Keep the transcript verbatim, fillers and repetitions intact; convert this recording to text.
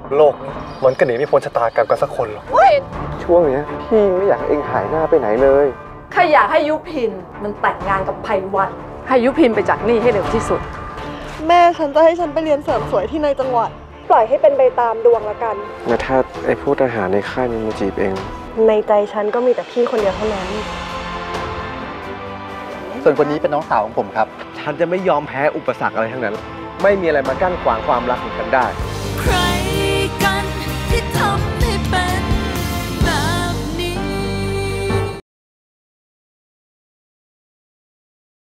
โลกนี้มันก็หนีไม่พ้นชะตากรรมกันสักคนหรอกช่วงนี้พี่ไม่อยากให้เองหายหน้าไปไหนเลยใครอยากให้ยุพินมันแต่งงานกับไพวันให้ยุพินไปจากนี่ให้เร็วที่สุดแม่ฉันจะให้ฉันไปเรียนเสริมสวยที่ในจังหวัดปล่อยให้เป็นไปตามดวงละกันแล้วถ้าไอ้ผู้ทหารในค่ายมันมาจีบเองในใจฉันก็มีแต่พี่คนเดียวเท่านั้นส่วนคนนี้เป็นน้องสาวของผมครับฉันจะไม่ยอมแพ้อุปสรรคอะไรทั้งนั้นไม่มีอะไรมากั้นขวางความรักของฉันได้